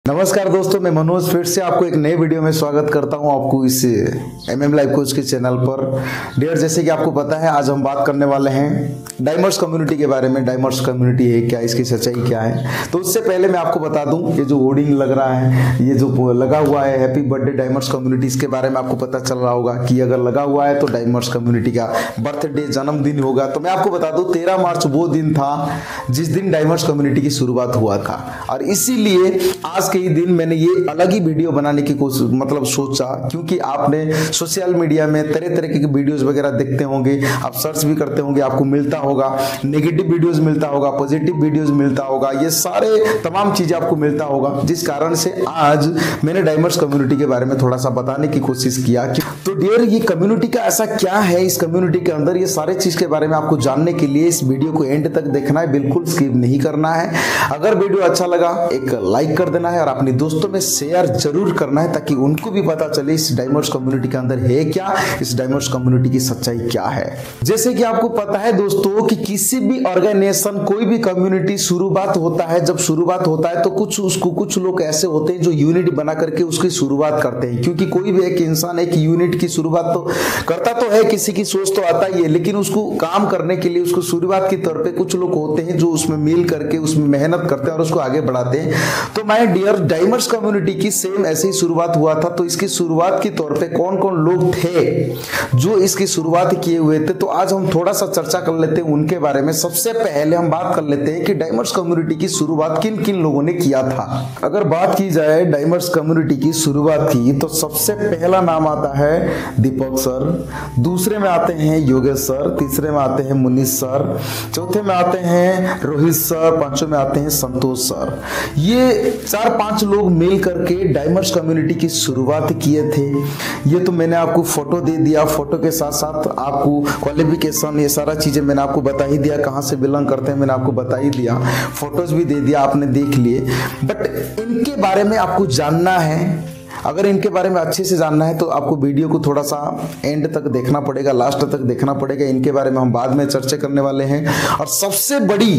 नमस्कार दोस्तों, मैं मनोज फिर से आपको एक नए वीडियो में स्वागत करता हूं आपको इस एमएम लाइफ कोच के चैनल पर। डियर, जैसे कि आपको पता है आज हम बात करने वाले हैं डाइमर्स कम्युनिटी के बारे में। डाइमर्स कम्युनिटी है क्या, इसकी सच्चाई क्या है। तो उससे पहले मैं आपको बता दूं, ये जो होर्डिंग लग रहा है, ये जो लगा हुआ है हैप्पी बर्थडे डाइमर्स कम्युनिटी, इसके बारे में आपको पता चल रहा होगा कि अगर लगा हुआ है तो डाइमर्स कम्युनिटी का बर्थडे जन्मदिन होगा। तो मैं आपको बता दूं 13 मार्च वो दिन था जिस दिन डाइमर्स कम्युनिटी की शुरुआत हुआ था, और इसीलिए आज के ही दिन मैंने ये अलग ही वीडियो बनाने की कोशिश सोचा, क्योंकि आपने सोशल मीडिया में तरह तरह के वीडियोस वगैरह देखते होंगे, आप सर्च भी करते होंगे, आपको मिलता होगा, नेगेटिव वीडियोस मिलता होगा, पॉजिटिव वीडियोस मिलता होगा, ये सारे तमाम चीजें आपको मिलता होगा। जिस कारण से आज मैंने डाइमर्स कम्युनिटी के बारे में थोड़ा सा बताने की कोशिश किया। तो डियर, ये कम्युनिटी का ऐसा क्या है, इस कम्युनिटी के अंदर ये सारे चीज के बारे में आपको जानने के लिए इस वीडियो को एंड तक देखना है, बिल्कुल स्किप नहीं करना है। अगर वीडियो अच्छा लगा एक लाइक कर देना है और अपने दोस्तों में शेयर जरूर करना है, ताकि उनको भी पता चले इस डाइमर्स कम्युनिटी के अंदर है क्या, इस डाइमर्स कम्युनिटी की सच्चाई क्या है। जैसे कि आपको पता है दोस्तों कि किसी भी ऑर्गेनाइजेशन, कोई भी कम्युनिटी शुरुआत होता है, जब शुरुआत होता है तो कुछ लोग ऐसे होते हैं जो यूनिट बना करके उसकी शुरुआत करते हैं। क्योंकि कोई भी एक इंसान एक यूनिट की शुरुआत तो करता तो है, किसी की सोच तो आता ही है, लेकिन उसको काम करने के लिए उसको शुरुआत के तौर पे कुछ लोग होते हैं जो उसमें मिल करके उसमें मेहनत करते हैं और उसको आगे बढ़ाते हैं। तो माय डियर, डाइमर्स कम्युनिटी की सेम ऐसे ही शुरुआत हुआ था। तो इसकी शुरुआत के तौर पे कौन कौन लोग थे जो इसकी शुरुआत किए हुए थे, तो आज हम थोड़ा सा चर्चा कर लेते हैं उनके बारे में। सबसे पहले हम बात कर लेते हैं कि डाइमर्स कम्युनिटी की शुरुआत किन किन लोगों ने किया था। अगर बात की जाए डाइमर्स कम्युनिटी की शुरुआत की, तो सबसे पहला नाम आता है दीपक सर, दूसरे में आते हैं योगेश सर, तीसरे में आते हैं मुनीष सर, चौथे में आते हैं रोहित सर, पांचवें में आते हैं संतोष सर। ये 4-5 लोग मिल करके डाइमर्स कम्युनिटी की शुरुआत किए थे। ये तो मैंने आपको फोटो दे दिया, फोटो के साथ साथ आपको क्वालिफिकेशन, ये सारा चीजें मैंने आपको बता ही दिया, कहां से बिलोंग करते हैं मैंने आपको बता ही दिया, फोटोज भी दे दिया, आपने देख लिए। बट इनके बारे में आपको जानना है, अगर इनके बारे में अच्छे से जानना है तो आपको वीडियो को थोड़ा सा एंड तक देखना पड़ेगा, लास्ट तक देखना पड़ेगा। इनके बारे में हम बाद में चर्चा करने वाले हैं। और सबसे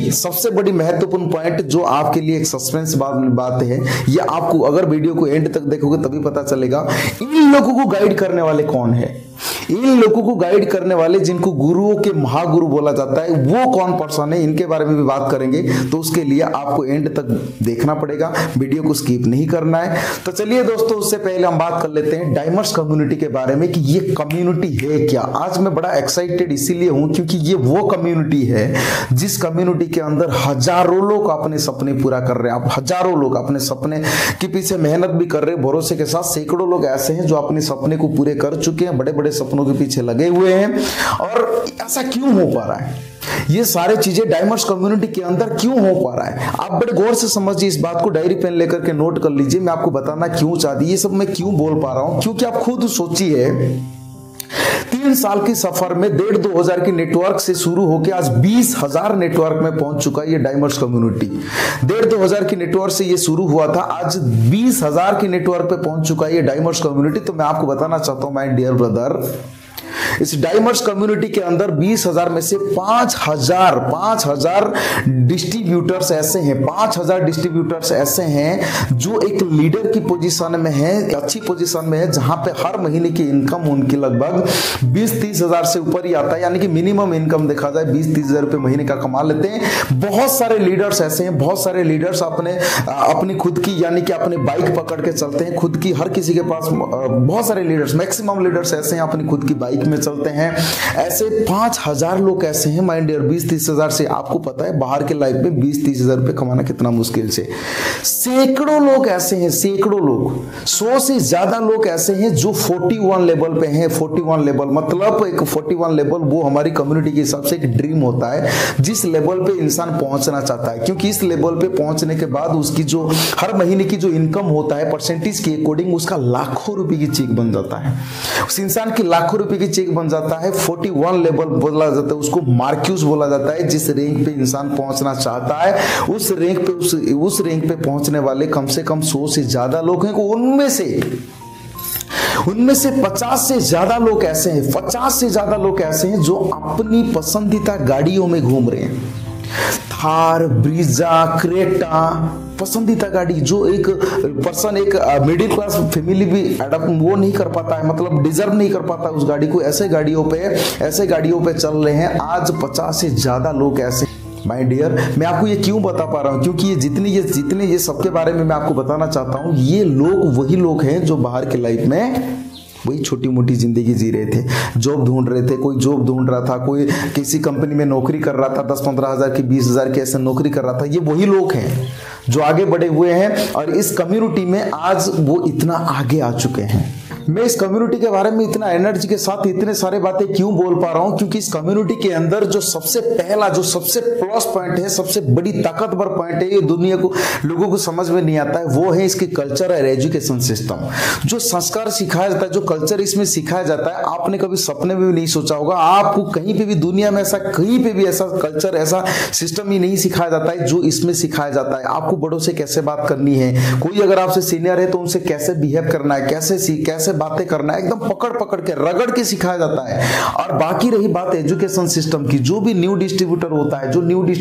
बड़ी महत्वपूर्ण पॉइंट जो आपके लिए एक सस्पेंस बात है, ये आपको अगर वीडियो को एंड तक देखोगे तभी पता चलेगा इन लोगों को गाइड करने वाले कौन है। इन लोगों को गाइड करने वाले, जिनको गुरुओं के महागुरु बोला जाता है, वो कौन पर्सन है, इनके बारे में भी बात करेंगे। तो उसके लिए आपको एंड तक देखना पड़ेगा, वीडियो को स्किप नहीं करना है। तो चलिए दोस्तों, उससे पहले हम बात कर लेते हैं डाइमर्स कम्युनिटी के बारे में कि ये कम्युनिटी है क्या। आज मैं बड़ा एक्साइटेड इसीलिए हूं क्योंकि ये वो कम्युनिटी है जिस कम्युनिटी के अंदर हजारों लोग अपने सपने पूरा कर रहे हैं। आप हजारों लोग अपने सपने के पीछे मेहनत भी कर रहे हैं, भरोसे के साथ। सैकड़ों लोग ऐसे हैं जो अपने सपने को पूरे कर चुके हैं, बड़े बड़े सपनों के पीछे लगे हुए हैं। और ऐसा क्यों हो पा रहा है, ये सारे चीजें डाइमर्स कम्युनिटी के अंदर क्यों हो पा रहा है, आप बड़े गौर से समझिए इस बात को, डायरी पेन लेकर के नोट कर लीजिए। मैं आपको बताना क्यों चाहती, ये सब मैं क्यों बोल पा रहा हूं, क्योंकि आप खुद सोचिए 3 साल की सफर में 1,500 की नेटवर्क से शुरू होकर आज 20,000 नेटवर्क में पहुंच चुका है ये डाइमर्स कम्युनिटी। 1,500 की नेटवर्क से ये शुरू हुआ था, आज 20,000 की नेटवर्क पे पहुंच चुका है ये डाइमर्स कम्युनिटी। तो मैं आपको बताना चाहता हूं माय डियर ब्रदर, इस डाइमर्स कम्युनिटी के अंदर 20,000 में से 5,000 डिस्ट्रीब्यूटर्स ऐसे हैं, 5,000 डिस्ट्रीब्यूटर्स ऐसे हैं जो एक लीडर की पोजीशन में है, अच्छी पोजीशन में है, जहां पे हर महीने की इनकम उनकी लगभग 20-30 हजार से ऊपर ही आता है। यानी कि मिनिमम इनकम देखा जाए 20-30 हजार रुपए महीने का कमा लेते हैं। बहुत सारे लीडर्स ऐसे हैं, बहुत सारे लीडर्स अपनी खुद की, यानी कि अपने बाइक पकड़ के चलते हैं खुद की, हर किसी के पास बहुत सारे लीडर्स, मैक्सिमम लीडर्स ऐसे हैं अपनी खुद की बाइक में चलते हैं। ऐसे 5,000 लोग ऐसे हैं माइंड डियर। 20-30 हजार से आपको पता है बाहर के लाइफ में 20-30 हजार रुपए कमाना कितना मुश्किल से। सैकड़ों लोग ऐसे हैं, सैकड़ों लोग, 100 से ज्यादा लोग ऐसे हैं जो 41 लेवल पे हैं। 41 लेवल मतलब एक 41 लेवल वो हमारी कम्युनिटी के हिसाब से एक ड्रीम होता है, जिस लेवल पे इंसान पहुंचना चाहता है। क्योंकि इस लेवल पे पहुंचने के बाद उसकी जो हर महीने की जो इनकम होता है परसेंटेज के अकॉर्डिंग, उसका लाखों रुपए की चेक बन जाता है। उस इंसान की लाखों रुपए की चेक बन जाता है। 41 लेवल बोला जाता है, उसको मार्क्यूस बोला जाता है। जिस रैंक पे इंसान पहुंचना चाहता है, उस रैंक पे पहुंचने वाले कम से कम 100 से ज्यादा लोग हैं। उनमें से 50 से ज्यादा लोग ऐसे हैं, 50 से ज्यादा लोग ऐसे हैं जो अपनी पसंदीदा गाड़ियों में घूम रहे हैं। थार, ब्रीजा, क्रेटा, पसंदीदा गाड़ी जो एक पर्सन, एक मिडिल क्लास फैमिली भी अडॉप्ट वो नहीं कर पाता है, मतलब डिजर्व नहीं कर पाता उस गाड़ी को। ऐसे गाड़ियों पे चल रहे हैं आज 50 से ज्यादा लोग ऐसे। माय डियर, मैं आपको ये क्यों बता पा रहा हूँ, क्योंकि ये जितने ये सबके बारे में मैं आपको बताना चाहता हूँ, ये लोग वही लोग हैं जो बाहर के लाइफ में वही छोटी मोटी जिंदगी जी रहे थे, जॉब ढूंढ रहे थे। कोई जॉब ढूंढ रहा था, कोई किसी कंपनी में नौकरी कर रहा था, 10-15 हज़ार की, 20 हज़ार की ऐसे नौकरी कर रहा था। ये वही लोग हैं जो आगे बढ़े हुए हैं और इस कम्युनिटी में आज वो इतना आगे आ चुके हैं। मैं इस कम्युनिटी के बारे में इतना एनर्जी के साथ इतने सारे बातें क्यों बोल पा रहा हूं, क्योंकि इस कम्युनिटी के अंदर जो सबसे पहला, जो सबसे प्लस पॉइंट है, सबसे बड़ी ताकतवर पॉइंट है, ये दुनिया को लोगों को समझ में नहीं आता है, वो है इसकी कल्चर और एजुकेशन सिस्टम। जो संस्कार सिखाया जाता है, जो कल्चर इसमें सिखाया जाता है, आपने कभी सपने में भी नहीं सोचा होगा। आपको कहीं पे भी दुनिया में ऐसा, कहीं पे भी ऐसा कल्चर, ऐसा सिस्टम ही नहीं सिखाया जाता है जो इसमें सिखाया जाता है। आपको बड़ों से कैसे बात करनी है, कोई अगर आपसे सीनियर है तो उनसे कैसे बिहेव करना है, कैसे बातें करना है, एकदम पकड़ के रगड़ के सिखाया जाता है। और बाकी रही बात एजुकेशन सिस्टम की, जो भी न्यू डिस्ट्रीब्यूटर होता है, जो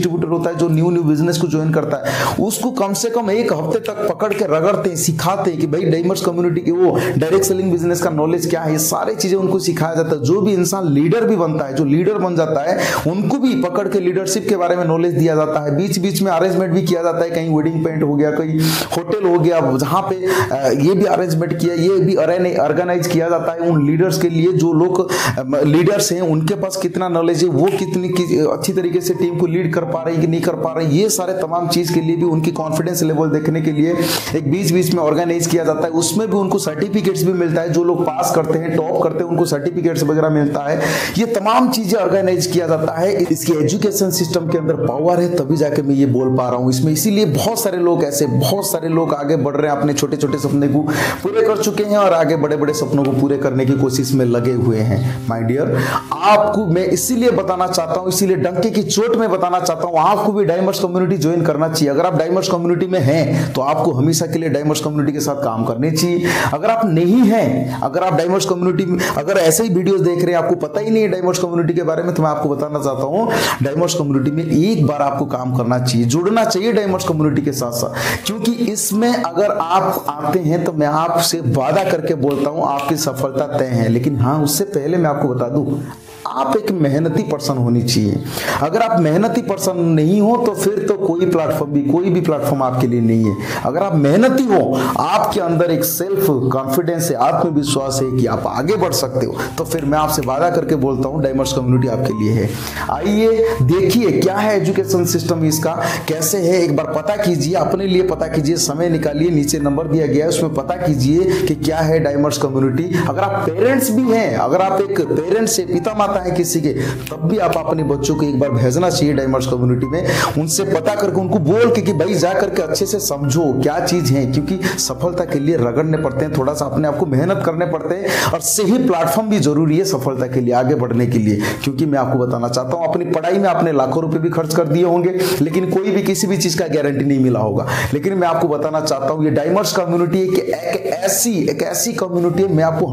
न्यू बिजनेस को ज्वाइन करता है, उसको कम से कम एक हफ्ते तक पकड़ के रगड़ते हैं, सिखाते हैं कि भाई डाइमर्स कम्युनिटी की वो डायरेक्ट सेलिंग बिजनेस का नॉलेज क्या है, ये सारी चीजें उनको सिखाया जाता है। जो भी इंसान लीडर भी बनता है, जो लीडर बन जाता है, उनको भी पकड़ के लीडरशिप के बारे में नॉलेज दिया जाता है। बीच बीच में अरेंजमेंट भी किया जाता है, कहीं वेडिंग पेंट हो गया, कहीं होटल हो गया, जहां पे ये भी अरेंजमेंट किया, ये भी ऑर्गेनाइज किया जाता है उन लीडर्स के लिए। जो लोग लीडर्स हैं उनके पास कितना नॉलेज है, वो कितनी अच्छी तरीके से टीम को लीड कर पा रहे हैं कि नहीं कर पा रहे हैं, ये सारे तमाम चीज के लिए भी उनकी कॉन्फिडेंस लेवल देखने के लिए एक बीच बीच में ऑर्गेनाइज किया जाता है। उसमें भी उनको सर्टिफिकेट्स भी मिलता है, जो लोग पास करते हैं, टॉप करते हैं, उनको सर्टिफिकेट्स वगैरह मिलता है। ये तमाम चीजें ऑर्गेनाइज किया जाता है। इसकी एजुकेशन सिस्टम के अंदर पावर है, तभी जाके मैं ये बोल पा रहा हूँ इसमें। इसीलिए बहुत सारे लोग आगे बढ़ रहे हैं, अपने छोटे छोटे सपने को पूरे कर चुके हैं और आगे बड़े बड़े सपनों को पूरे करने की कोशिश में लगे हुए हैं। माय डियर, आपको मैं इसीलिए बताना चाहता हूं, इसीलिए डंके की चोट में बताना चाहता हूं, आपको भी डाइमर्स कम्युनिटी ज्वाइन करना चाहिए। अगर आप डाइमर्स कम्युनिटी में हैं तो आपको हमेशा के लिए डाइमर्स कम्युनिटी के साथ काम करनी चाहिए। अगर आप नहीं हैं, अगर आप डाइमर्स कम्युनिटी में अगर ऐसे ही वीडियोस देख रहे हैं, आपको पता ही नहीं है डाइमर्स कम्युनिटी के बारे में, तो मैं आपको बताना चाहता हूं डाइमर्स कम्युनिटी में एक बार आपको काम करना चाहिए, जुड़ना चाहिए डाइमर्स कम्युनिटी के साथ साथ। क्योंकि इसमें अगर आप आते हैं तो मैं आपसे वादा करके बोलता हूं आपकी सफलता तय है। लेकिन हाँ, उससे पहले मैं आपको बता दूं, आप एक मेहनती पर्सन होनी चाहिए। अगर आप मेहनती पर्सन नहीं हो तो फिर तो कोई भी प्लेटफॉर्म आपके लिए नहीं है। अगर आप मेहनती हो, आपके अंदर एक सेल्फ कॉन्फिडेंस है, आत्मविश्वास है कि आप आगे बढ़ सकते हो, तो फिर मैं आपसे वादा करके बोलता हूं डाइमर्स कम्युनिटी आपके लिए है। आइए देखिए क्या है एजुकेशन सिस्टम इसका, कैसे है, एक बार पता कीजिए, अपने लिए पता कीजिए, समय निकालिए, नीचे नंबर दिया गया है उसमें पता कीजिए कि क्या है डाइमर्स कम्युनिटी। अगर आप पेरेंट्स भी हैं, अगर आप एक पेरेंट्स से पिता माता है किसी के, तब भी आप अपने बच्चों को एक बार भेजना चाहिए डाइमर्स कम्युनिटी में, उनसे पता करके, उनको बोल के कि भाई जा करके अच्छे से समझो क्या चीज है। क्योंकि सफलता के लिए रगड़ने पड़ते हैं, थोड़ा सा अपने आप को मेहनत करने पड़ते हैं, और सही प्लेटफॉर्म भी जरूरी है सफलता के लिए, आगे बढ़ने के लिए। क्योंकि मैं आपको बताना चाहता हूं, अपनी पढ़ाई में आपने लाखों रुपए भी खर्च कर दिए होंगे, लेकिन कोई भी किसी भी चीज का गारंटी नहीं मिला होगा। लेकिन मैं आपको बताना चाहता हूं ये डाइमर्स कम्युनिटी एक ऐसी कम्युनिटी है, मैं आपको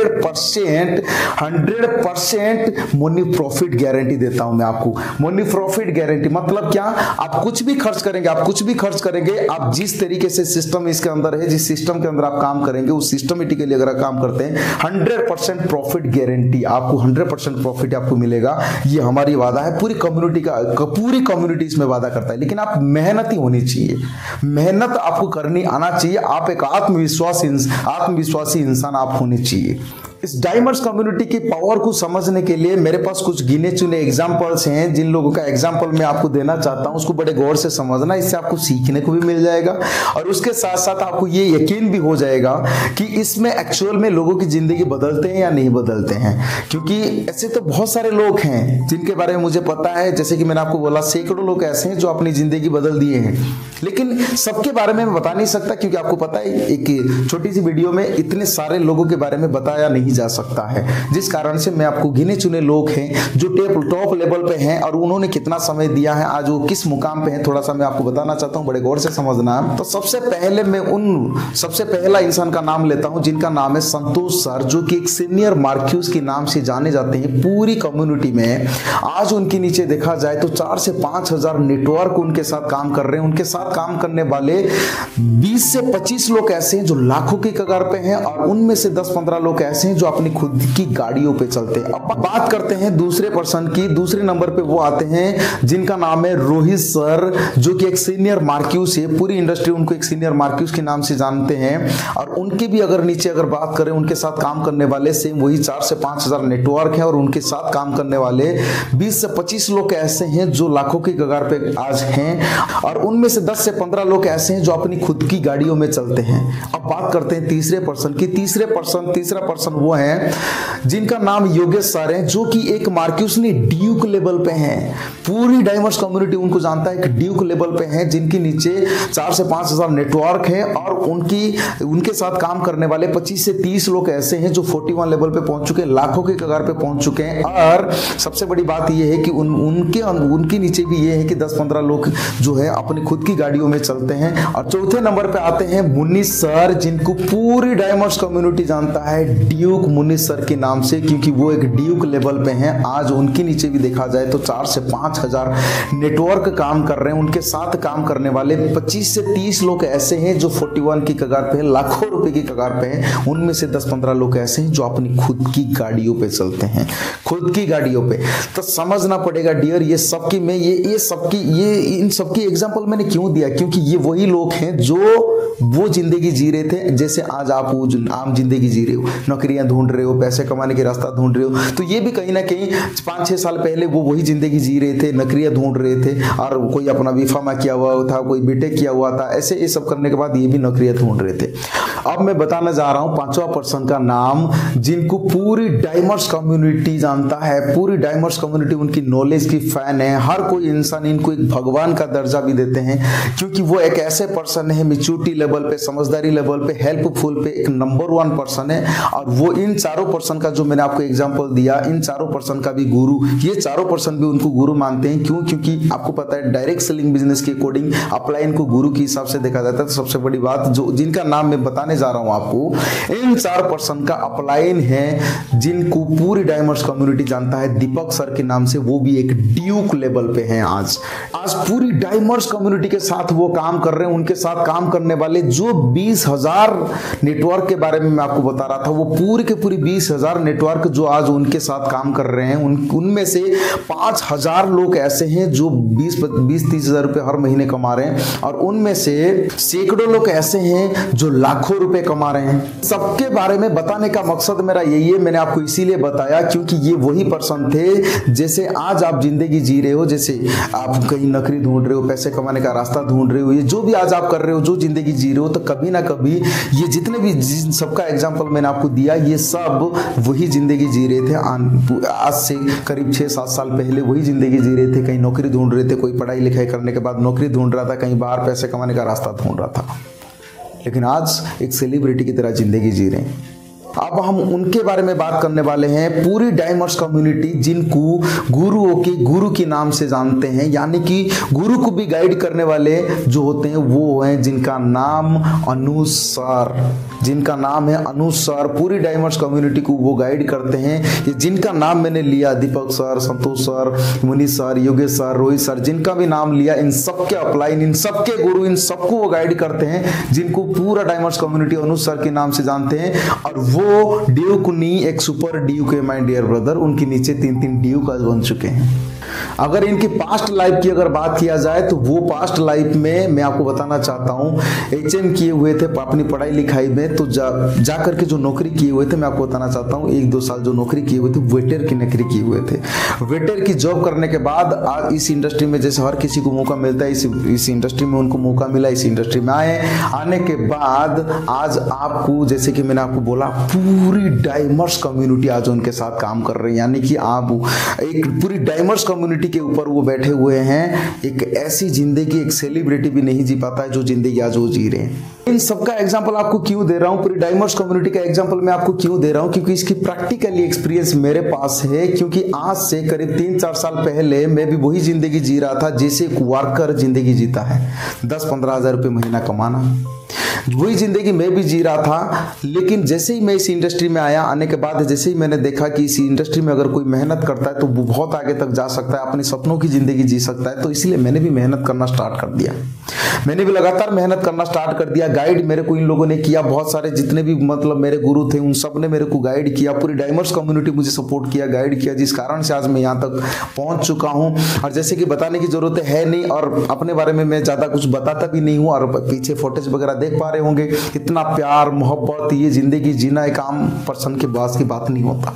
100% मनी प्रॉफिट गारंटी देता हूं। मैं आपको मनी प्रॉफिट गारंटी मतलब क्या, आप कुछ भी खर्च करेंगे, आप जिस तरीके से सिस्टम इसके अंदर है, जिस सिस्टम के अंदर आप काम करेंगे, उस सिस्टमेटिकली अगर आप काम करते हैं, 100% प्रॉफिट गारंटी, आपको 100% प्रॉफिट आपको मिलेगा। ये हमारी वादा है, पूरी कम्युनिटी इसमें वादा करता है। लेकिन आप मेहनती होनी चाहिए, मेहनत आपको करनी आना चाहिए, आप एक आत्मविश्वासी इंसान आप होने चाहिए। इस डाइमर्स कम्युनिटी की पावर को समझने के लिए मेरे पास कुछ गिने चुने एग्जांपल्स हैं, जिन लोगों का एग्जांपल मैं आपको देना चाहता हूं, उसको बड़े गौर से समझना, इससे आपको सीखने को भी मिल जाएगा और उसके साथ साथ आपको ये यकीन भी हो जाएगा कि इसमें एक्चुअल में लोगों की जिंदगी बदलते हैं या नहीं बदलते हैं। क्योंकि ऐसे तो बहुत सारे लोग हैं जिनके बारे में मुझे पता है, जैसे कि मैंने आपको बोला सैकड़ों लोग ऐसे हैं जो अपनी जिंदगी बदल दिए हैं, लेकिन सबके बारे में मैं बता नहीं सकता, क्योंकि आपको पता है एक छोटी सी वीडियो में इतने सारे लोगों के बारे में बताया नहीं जा सकता है। जिस कारण से मैं आपको गिने चुने लोग हैं जो टॉप लेवल पे हैं और उन्होंने कितना समय दिया है, आज वो किस मुकाम पे हैं, थोड़ा सा मैं आपको बताना चाहता हूं, बड़े गौर से समझना। तो सबसे पहला इंसान का नाम लेता हूं जिनका नाम है संतोष सर, जो कि एक सीनियर मार्क्यूस के नाम से जाने जाते हैं पूरी कम्युनिटी में। आज उनके नीचे देखा जाए तो 4 से 5 हजार नेटवर्क उनके साथ काम कर रहे हैं। उनके साथ काम करने वाले 20 से 25 लोग ऐसे हैं जो लाखों की कगार पे हैं और उनमें से 10-15 लोग ऐसे हैं जो अपनी खुद की गाड़ियों पे चलते हैं। अब बात करते हैं दूसरे पर्सन की। दूसरे नंबर पे वो आते हैं जिनका नाम है रोहित सर, जो कि एक सीनियर मार्क्यूस है। पूरी इंडस्ट्री उनको एक सीनियर मार्क्यूस के नाम से जानते हैं। और उनके भी अगर नीचे अगर बात करें, उनके साथ काम करने वाले सेम वही 4 से 5 हजार नेटवर्क है और उनके साथ काम करने वाले 20 से 25 लोग ऐसे हैं जो लाखों की कगार पे आज हैं और उनमें से 10 से 15 लोग ऐसे हैं जो अपनी खुद की गाड़ियों में चलते हैं। अब बात करते हैं तीसरे पर्सन की। तीसरा पर्सन वो है जिनका नाम योगेश सर है, जो कि एक मार्क्यूस ने ड्यूक लेवल पे हैं। पूरी डायमंड्स कम्युनिटी उनको जानता है कि ड्यूक लेवल पे हैं, जिनके नीचे 4 से 5 हजार नेटवर्क है और उनके साथ काम करने वाले 25 से 30 लोग ऐसे हैं जो 41 लेवल पे पहुंच चुके हैं, लाखों के कगार पे पहुंच चुके हैं। और सबसे बड़ी बात यह है कि उनके नीचे भी ये है कि 10-15 लोग जो है अपनी खुद की गाड़ियों में चलते हैं। और चौथे नंबर पे आते हैं मुनीष सर, जिनको पूरी डायमंड्स कम्युनिटी जानता है ड्यूक मुनीष सर के नाम से, क्योंकि वो एक ड्यूक लेवल पे हैं। आज उनके नीचे भी देखा जाए तो 4 से 5 हजार नेटवर्क काम कर रहे हैं। उनके साथ काम करने वाले 25 से 30 लोग ऐसे हैं जो 41 की कगार पे हैं, लाखों रुपए की कगार पे हैं। उनमें से 10-15 लोग ऐसे हैं जो अपनी खुद की गाड़ियों पे चलते हैं, खुद की गाड़ियों पे। तो समझना पड़ेगा डियर, ये सबकी मैं इन सबकी एग्जांपल मैंने क्यों दिया, क्योंकि ये वही लोग हैं जो वो जिंदगी जी रहे थे जैसे आज आप आम जिंदगी जी रहे हो, नौकरियां ढूंढ रहे हो, पैसे कमाने के रास्ता ढूंढ रहे हो। तो ये भी कहीं ना कहीं 5-6 साल पहले वो वही जिंदगी जी रहे थे, नौकरियां ढूंढ रहे थे और कोई अपना बीफामा किया हुआ था, कोई बीटेक किया हुआ था, ऐसे ये सब करने के बाद ये भी नौकरियां ढूंढ रहे थे। अब मैं बताने जा रहा हूं 5वां पर्सन का नाम, जिनको पूरी डायमंड्स कम्युनिटी जानता है। पूरी डायमंड्स कम्युनिटी उनकी नॉलेज की फैन है। हर कोई इंसान इनको एक भगवान का दर्जा भी देते हैं, क्योंकि वो एक ऐसे पर्सन है मैच्योरिटी लेवल पे, समझदारी लेवल पे, हेल्पफुल पे एक नंबर 1 पर्सन है। और वो इन चारों पर्सन का जो मैंने आपको एग्जांपल दिया, इन चारों पर्सन का भी गुरु, ये चारों पर्सन भी उनको गुरु मानते हैं। क्यों? क्योंकि आपको पता है डायरेक्ट सेलिंग बिजनेस के अकॉर्डिंग अप्लाई इनको गुरु के हिसाब से देखा जाता है। तो सबसे बड़ी बात जो जिनका नाम मैं बताने जा रहा हूं आपको, इन 4 पर्सन का अपलाइन है जिनको पूरी डायमंड्स कम्युनिटी जानता है, दीपक सर के नाम से। वो भी एक ड्यूक लेवल पे हैं। आज पूरी डायमंड्स कम्युनिटी के साथ वो काम कर रहे हैं। उनके साथ काम करने वाले जो 20,000 नेटवर्क के बारे में मैं आपको बता रहा था, वो पूरी के पूरी 20,000 नेटवर्क जो आज उनके साथ काम कर रहे हैं, उनमें से 5,000 लोग ऐसे हैं जो 20-30 हजार रुपए हर महीने कमा रहे हैं और उनमें से सैकड़ों लोग ऐसे हैं जो लाखों रुपए कमा रहे हैं। सबके बारे में बताने का मकसद मेरा यही है, मैंने आपको इसीलिए बताया क्योंकि ये वही पर्सन थे जैसे आज आप जिंदगी जी रहे हो, जैसे आप कहीं नौकरी ढूंढ रहे हो, पैसे कमाने का रास्ता ढूंढ रहे हो, ये जो भी आज आप कर रहे हो, जो जिंदगी जी रहे हो, तो कभी ना कभी ये जितने भी सबका एग्जांपल मैंने आपको दिया, ये सब वही जिंदगी जी रहे थे। आज से करीब 6-7 साल पहले वही जिंदगी जी रहे थे। कहीं नौकरी ढूंढ रहे थे, कोई पढ़ाई लिखाई करने के बाद नौकरी ढूंढ रहा था, कहीं बाहर पैसे कमाने का रास्ता ढूंढ रहा था, लेकिन आज एक सेलिब्रिटी की तरह जिंदगी जी रहे हैं। अब हम उनके बारे में बात करने वाले हैं, पूरी डायमंड्स कम्युनिटी जिनको गुरु के नाम से जानते हैं, यानी कि गुरु को भी गाइड करने वाले जो होते हैं वो हैं जिनका नाम अनुज सर, जिनका नाम है अनुज सर। पूरी डायमंड्स कम्युनिटी को वो गाइड करते हैं। ये जिनका नाम मैंने लिया, Deepak sir, Santosh sir, Munish sir, Yogesh sir, Rohit sir, जिनका भी नाम लिया, इन सबके अपलाइन, इन सबके गुरु, इन सबको वो गाइड करते हैं, जिनको पूरा डायमंड्स कम्युनिटी अनुज सर के नाम से जानते हैं। और वो ड्यूक नहीं, एक सुपर ड्यूक है माय डियर ब्रदर। उनके नीचे 3-3 ड्यूक आज बन चुके हैं। अगर इनकी पास्ट लाइफ की अगर बात किया जाए तो वो पास्ट लाइफ में मैं आपको बताना चाहता हूँ, HM किए हुए थे अपनी पढ़ाई लिखाई में, तो जा करके जो नौकरी किए हुए थे, मैं आपको बताना चाहता हूँ 1-2 साल जो नौकरी किए हुए थे, वेटर की नौकरी किए हुए थे। वेटर की जॉब करने के बाद आज इस इंडस्ट्री में जैसे हर किसी को मौका मिलता है, इस इंडस्ट्री में उनको मौका मिला, इस इंडस्ट्री में आने के बाद आज आपको, जैसे कि मैंने आपको बोला, पूरी डायमंड्स कम्युनिटी आज उनके साथ काम कर रही है। यानी कि आप एक पूरी डायमंड्स कम्युनिटी कम्युनिटी के ऊपर वो बैठे हुए हैं। एक ऐसी जिंदगी एक सेलिब्रिटी भी नहीं जी पाता है जो जिंदगी आज वो जी रहे हैं। इन सबका एग्जांपल आपको क्यों दे रहा हूं, पूरी डाइमर्स कम्युनिटी का एग्जांपल मैं आपको क्यों दे रहा हूं, क्योंकि इसकी प्रैक्टिकली एक्सपीरियंस मेरे पास है। क्योंकि आज से करीब 3-4 साल पहले मैं भी वही जिंदगी जी रहा था जैसे एक वर्कर जिंदगी जीता है, 10-15 हज़ार रुपये महीना कमाना, वही जिंदगी मैं भी जी रहा था। लेकिन जैसे ही मैं इस इंडस्ट्री में आया, आने के बाद जैसे ही मैंने देखा कि इस इंडस्ट्री में अगर कोई मेहनत करता है तो वो बहुत आगे तक जा सकता है, अपने सपनों की जिंदगी जी सकता है, तो इसलिए मैंने भी मेहनत करना स्टार्ट कर दिया। मैंने भी लगातार मेहनत करना स्टार्ट कर दिया। गाइड मेरे को इन लोगों ने किया, बहुत सारे जितने भी मतलब मेरे गुरु थे उन सब ने मेरे को गाइड किया, पूरी डाइमर्स कम्युनिटी मुझे सपोर्ट किया, गाइड किया, जिस कारण से आज मैं यहाँ तक पहुँच चुका हूँ। और जैसे कि बताने की जरूरत है नहीं, और अपने बारे में मैं ज़्यादा कुछ बताता भी नहीं हूँ, और पीछे फुटेज वगैरह देख पा रहे होंगे, कितना प्यार मोहब्बत, ये जिंदगी जीना एक आम पर्सन के बस की बात नहीं होता।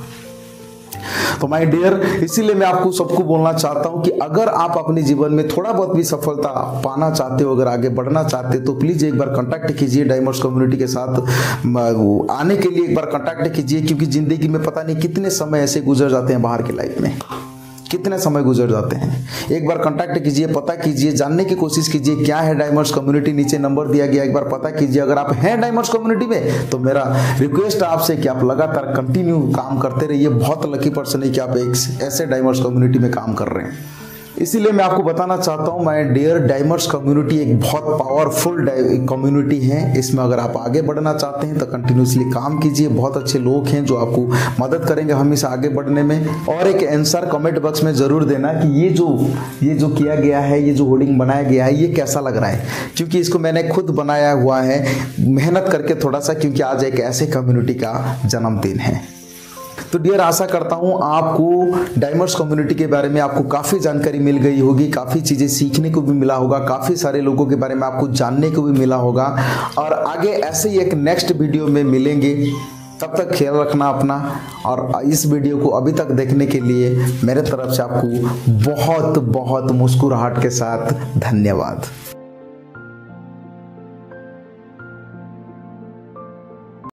तो माय डियर, इसीलिए मैं आपको सबको बोलना चाहता हूं कि अगर आप अपने जीवन में थोड़ा बहुत भी सफलता पाना चाहते हो, अगर आगे बढ़ना चाहते हो, तो प्लीज एक बार कांटेक्ट कीजिए डाइमर्स कम्युनिटी के साथ। आने के लिए एक बार कांटेक्ट कीजिए, क्योंकि जिंदगी में पता नहीं कितने समय ऐसे गुजर जाते हैं, बाहर की लाइफ में कितने समय गुजर जाते हैं। एक बार कांटेक्ट कीजिए, पता कीजिए, जानने की कोशिश कीजिए क्या है डाइमर्स कम्युनिटी, नीचे नंबर दिया गया, एक बार पता कीजिए। अगर आप हैं डाइमर्स कम्युनिटी में तो मेरा रिक्वेस्ट आपसे कि आप लगातार कंटिन्यू काम करते रहिए। बहुत लकी पर्सन है कि आप एक ऐसे डाइमर्स कम्युनिटी में काम कर रहे हैं। इसीलिए मैं आपको बताना चाहता हूं माय डियर, डाइमर्स कम्युनिटी एक बहुत पावरफुल कम्युनिटी है। इसमें अगर आप आगे बढ़ना चाहते हैं तो कंटिन्यूसली काम कीजिए। बहुत अच्छे लोग हैं जो आपको मदद करेंगे हमेशा आगे बढ़ने में। और एक आंसर कमेंट बॉक्स में जरूर देना कि ये जो किया गया है, ये जो होर्डिंग बनाया गया है, ये कैसा लग रहा है, क्योंकि इसको मैंने खुद बनाया हुआ है मेहनत करके थोड़ा सा, क्योंकि आज एक ऐसे कम्युनिटी का जन्मदिन है। तो डियर, आशा करता हूं आपको डाइमर्स कम्युनिटी के बारे में आपको काफ़ी जानकारी मिल गई होगी, काफ़ी चीज़ें सीखने को भी मिला होगा, काफ़ी सारे लोगों के बारे में आपको जानने को भी मिला होगा। और आगे ऐसे ही एक नेक्स्ट वीडियो में मिलेंगे। तब तक ख्याल रखना अपना, और इस वीडियो को अभी तक देखने के लिए मेरे तरफ से आपको बहुत बहुत मुस्कुराहट के साथ धन्यवाद।